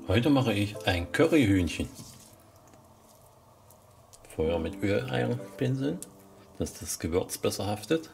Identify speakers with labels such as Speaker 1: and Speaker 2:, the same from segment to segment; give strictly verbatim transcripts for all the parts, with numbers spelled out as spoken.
Speaker 1: Heute mache ich ein Curryhühnchen. Vorher mit Öl einpinseln, dass das Gewürz besser haftet.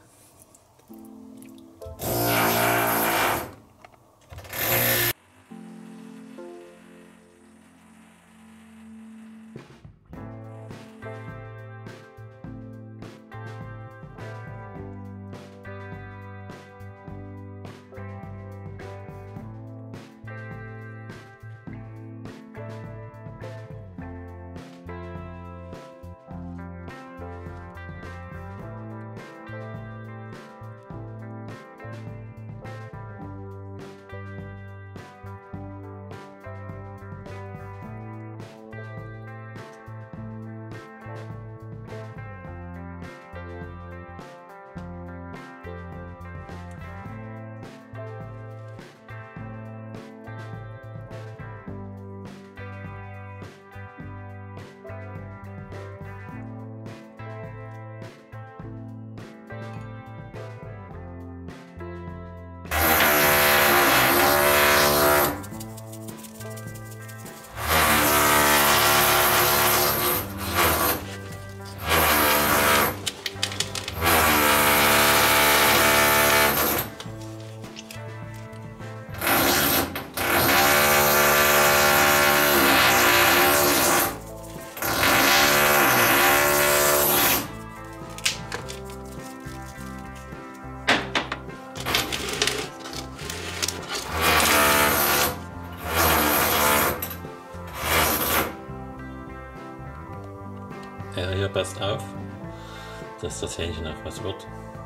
Speaker 1: Ja, hier passt auf, dass das Hähnchen auch was wird.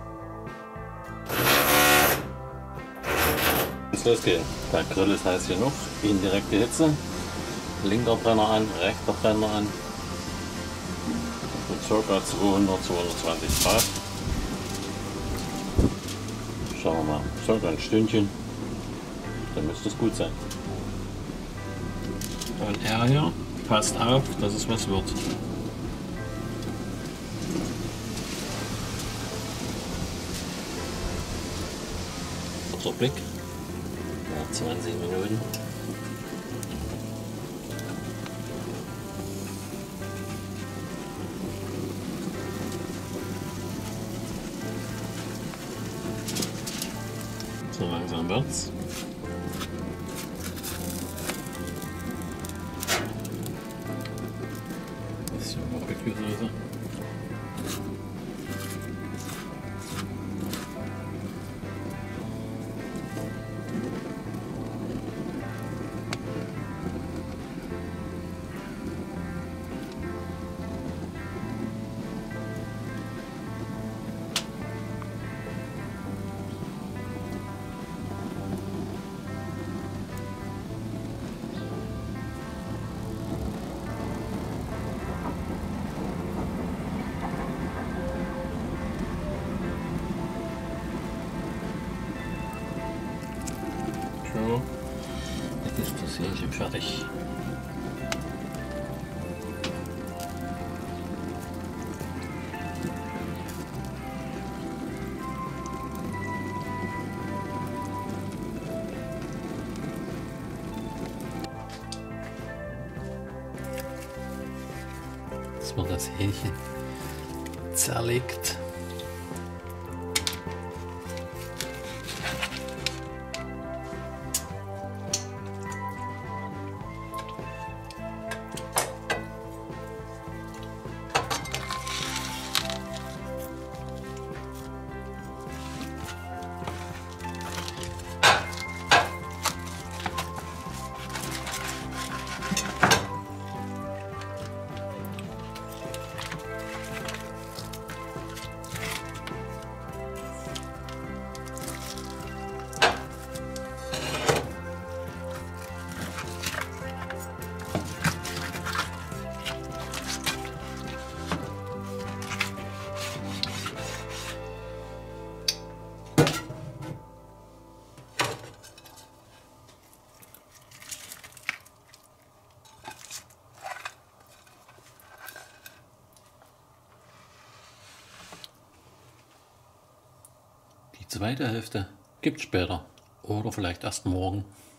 Speaker 1: Jetzt losgehen. Der Grill ist heiß genug, indirekte Hitze. Linker Brenner an, rechter Brenner an. Und ca. zweihundert, zweihundertzwanzig Grad. Schauen wir mal, circa ein Stündchen. Dann müsste es gut sein. Und er hier passt auf, dass es was wird. Kurzer Blick. Ja, zwanzig Minuten. So langsam wird's. Bisschen Barbecue-Soße. So, jetzt ist das Hähnchen fertig. Jetzt wird das Hähnchen zerlegt. Die zweite Hälfte gibt's später oder vielleicht erst morgen.